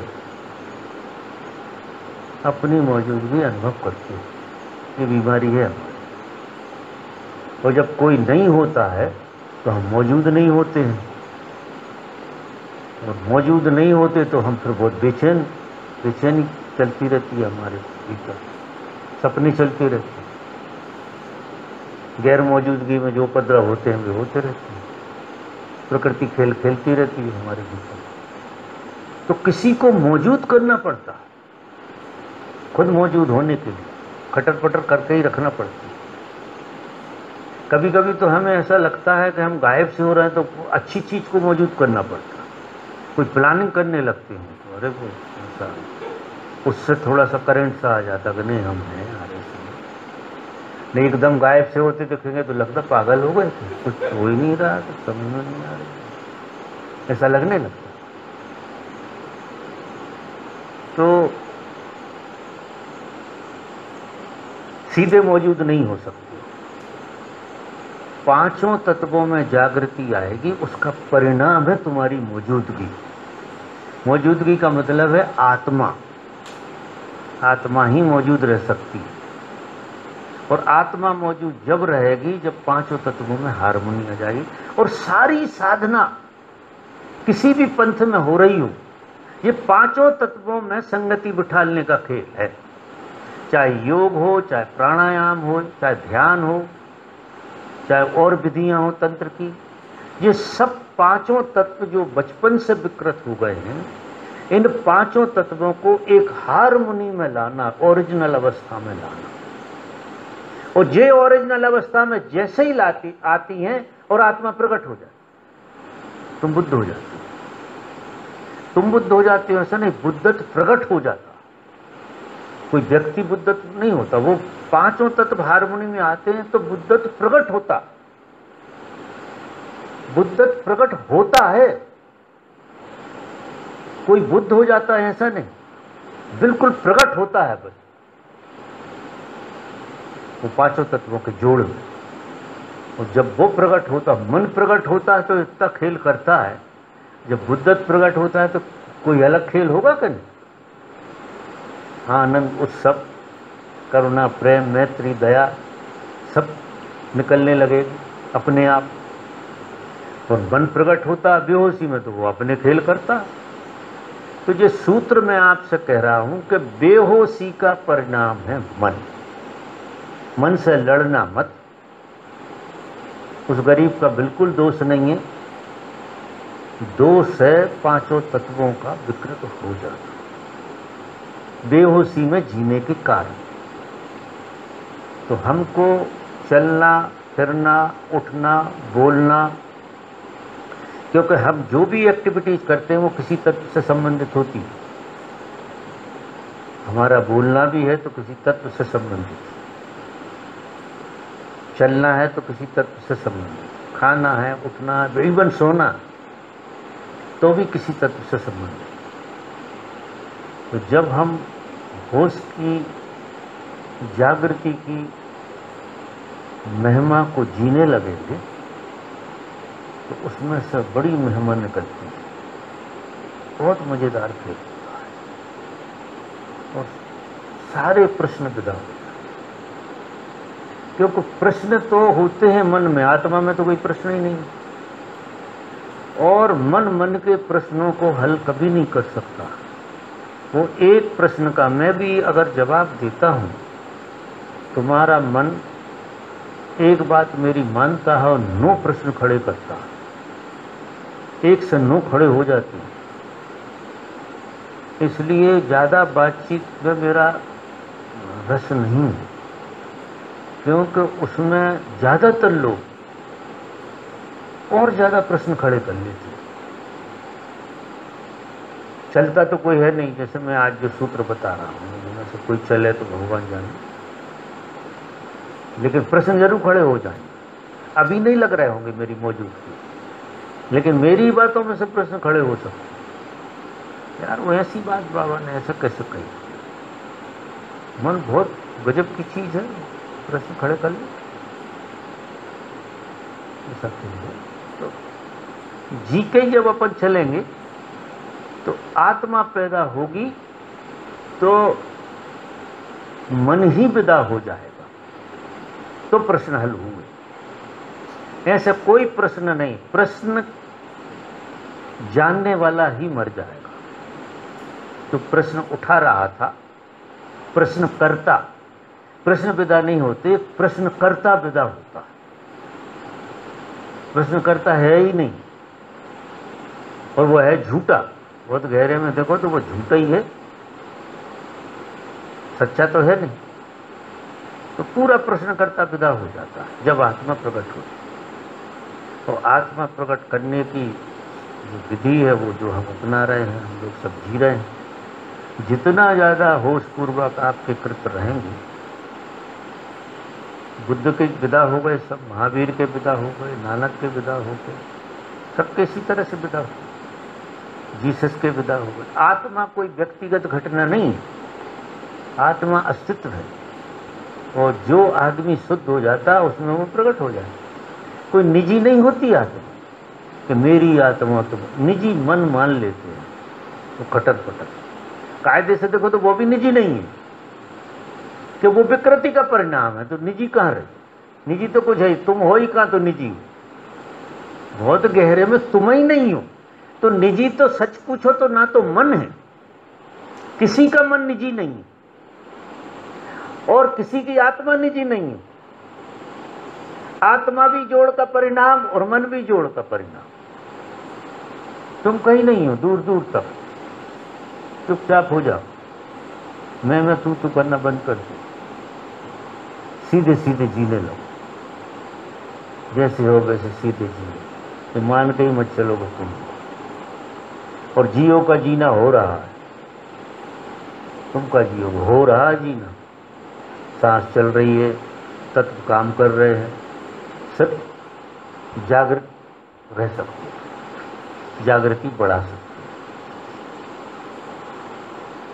अपनी मौजूदगी अनुभव करते हैं। ये बीमारी है हमारी। और जब कोई नहीं होता है तो हम मौजूद नहीं होते हैं, और मौजूद नहीं होते तो हम फिर बहुत बेचैनी चलती रहती है हमारे भीतर, सपने चलते रहते हैं। गैर मौजूदगी में जो उपद्रव होते हैं वे होते रहते हैं। प्रकृति खेल खेलती रहती है हमारे भीतर। तो किसी को मौजूद करना पड़ता है, खुद मौजूद होने के लिए खटर पटर करके ही रखना पड़ता है। कभी कभी तो हमें ऐसा लगता है कि हम गायब से हो रहे हैं, तो अच्छी चीज को मौजूद करना पड़ता है। कोई प्लानिंग करने लगते हैं तो अरे वो ऐसा, उससे थोड़ा सा करंट सा आ जाता कि नहीं हम हैं, अरे नहीं एकदम गायब से होते देखेंगे तो लगता पागल हो गए, कुछ हो ही नहीं रहा, तो समझ में नहीं आ रहा, ऐसा लगने लगता। तो सीधे मौजूद नहीं हो सकते। पांचों तत्वों में जागृति आएगी, उसका परिणाम है तुम्हारी मौजूदगी। मौजूदगी का मतलब है आत्मा। आत्मा ही मौजूद रह सकती है। और आत्मा मौजूद जब रहेगी जब पांचों तत्वों में हार्मोनी आ जाएगी। और सारी साधना किसी भी पंथ में हो रही हो, ये पांचों तत्वों में संगति बिठाने का खेल है। चाहे योग हो, चाहे प्राणायाम हो, चाहे ध्यान हो, चाहे और विधियां हो तंत्र की, ये सब पांचों तत्व जो बचपन से विकृत हो गए हैं, इन पांचों तत्वों को एक हार्मोनी में लाना, ओरिजिनल अवस्था में लाना। और ये ओरिजिनल अवस्था में जैसे ही आती हैं और आत्मा प्रकट हो जाती, तुम बुद्ध हो जाते हो। तुम बुद्ध हो जाते हो ऐसा नहीं, बुद्धत्व प्रकट हो जाता। कोई व्यक्ति बुद्धत्व नहीं होता, वो पांचों तत्व हार्मोनी में आते हैं तो बुद्धत्व प्रकट होता। बुद्धत्व प्रकट होता है। कोई बुद्ध हो जाता है ऐसा नहीं, बिल्कुल प्रकट होता है बस वो पांचों तत्वों के जोड़ में। और जब वो प्रकट होता, मन प्रकट होता है तो इतना खेल करता है, जब बुद्धत्व प्रकट होता है तो कोई अलग खेल होगा कि नहीं? आनंद, उत्सव, करुणा, प्रेम, मैत्री, दया सब निकलने लगेगी अपने आप। और मन प्रकट होता बेहोशी में तो वो अपने खेल करता। तो ये सूत्र मैं आपसे कह रहा हूं कि बेहोशी का परिणाम है मन। मन से लड़ना मत। उस गरीब का बिल्कुल दोष नहीं है, दोष है पांचों तत्वों का विकृत हो जाना, बेहोशी में जीने के कारण। तो हमको चलना फिरना, उठना, बोलना, क्योंकि हम जो भी एक्टिविटीज करते हैं वो किसी तत्व से संबंधित होती है। हमारा बोलना भी है तो किसी तत्व से संबंधित, चलना है तो किसी तत्व से संबंधित, खाना है, उठना है, इवन सोना तो भी किसी तत्व से संबंधित। तो जब हम होश की, जागृति की महिमा को जीने लगेंगे तो उसमें से बड़ी महिमा निकलती है, बहुत मजेदार खेल होता है और सारे प्रश्न विदा होते हैं। क्योंकि प्रश्न तो होते हैं मन में, आत्मा में तो कोई प्रश्न ही नहीं, और मन के प्रश्नों को हल कभी नहीं कर सकता। वो एक प्रश्न का मैं भी अगर जवाब देता हूं, तुम्हारा मन एक बात मेरी मानता है और 9 प्रश्न खड़े करता है, 1 से 9 खड़े हो जाते हैं। इसलिए ज्यादा बातचीत में मेरा रस नहीं है, क्योंकि उसमें ज्यादातर लोग और ज्यादा प्रश्न खड़े कर लेते हैं। चलता तो कोई है नहीं, जैसे मैं आज जो सूत्र बता रहा हूं, जिनमें से कोई चले तो भगवान जाने, लेकिन प्रश्न जरूर खड़े हो जाएंगे। अभी नहीं लग रहे होंगे मेरी मौजूदगी, लेकिन मेरी बातों में से प्रश्न खड़े हो सकते हैं। यार वो ऐसी बात बाबा ने ऐसा कैसे कही, मन बहुत गजब की चीज है, प्रश्न खड़े कर ले ऐसा क्यों है? तो जी के जब अपन चलेंगे तो आत्मा पैदा होगी तो मन ही विदा हो जाएगा, तो प्रश्न हल हुए। ऐसा कोई प्रश्न नहीं, प्रश्न जानने वाला ही मर जाएगा। तो प्रश्न उठा रहा था, प्रश्न करता, प्रश्न विदा नहीं होते, प्रश्न करता विदा होता है। प्रश्न करता है ही नहीं, और वो है झूठा। बहुत गहरे में देखो तो वो झूठा ही है, सच्चा तो है नहीं। तो पूरा प्रश्न करता विदा हो जाता है जब आत्मा प्रकट होती है। तो आत्मा प्रकट करने की जो विधि है वो जो हम अपना रहे हैं, हम लोग सब जी रहे हैं। जितना ज्यादा होश पूर्वक आपके कृत रहेंगे, बुद्ध के विदा हो गए सब, महावीर के विदा हो गए, नानक के विदा हो गए, सबके इसी तरह से विदा हो गए, जीसस के विदा हो गए। आत्मा कोई व्यक्तिगत घटना नहीं, आत्मा अस्तित्व है, और जो आदमी शुद्ध हो जाता है उसमें वो प्रकट हो जाए। कोई निजी नहीं होती आत्मा कि मेरी आत्मा, तो निजी मन मान लेते हैं तो कटर पटर। कायदे से देखो तो वो भी निजी नहीं है, कि वो विकृति का परिणाम है, तो निजी कहाँ रहे? निजी तो कुछ है, तुम हो ही कहाँ तो निजी, बहुत गहरे में तुम ही नहीं हो। तो निजी तो सच पूछो तो ना तो मन है, किसी का मन निजी नहीं है, और किसी की आत्मा निजी नहीं है। आत्मा भी जोड़ का परिणाम और मन भी जोड़ का परिणाम। तुम कहीं नहीं हो, दूर दूर तक। चुपचाप हो जाओ, मैं तू करना बंद कर दो, सीधे सीधे जीने लगो, जैसे हो वैसे सीधे जीने। तो मान के ही मत चलोगे तुम, और जियो का जीना हो रहा है, तुम का जियो हो रहा है जीना। सांस चल रही है, तत्व काम कर रहे हैं, सब जागृत रह सकते, जागृति बढ़ा सकते।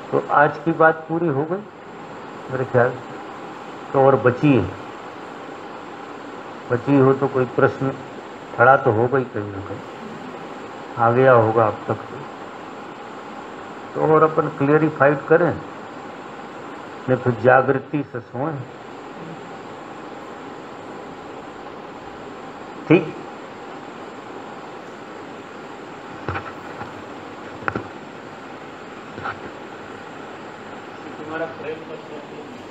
तो आज की बात पूरी हो गई मेरे ख्याल से। तो और बची हो तो कोई प्रश्न खड़ा तो होगा ही कहीं ना कहीं, आ गया होगा अब तक तो और अपन क्लियरिफाइड करें, नहीं फिर जागृति से सोएं। ठीक। तुम्हारा प्रयत्न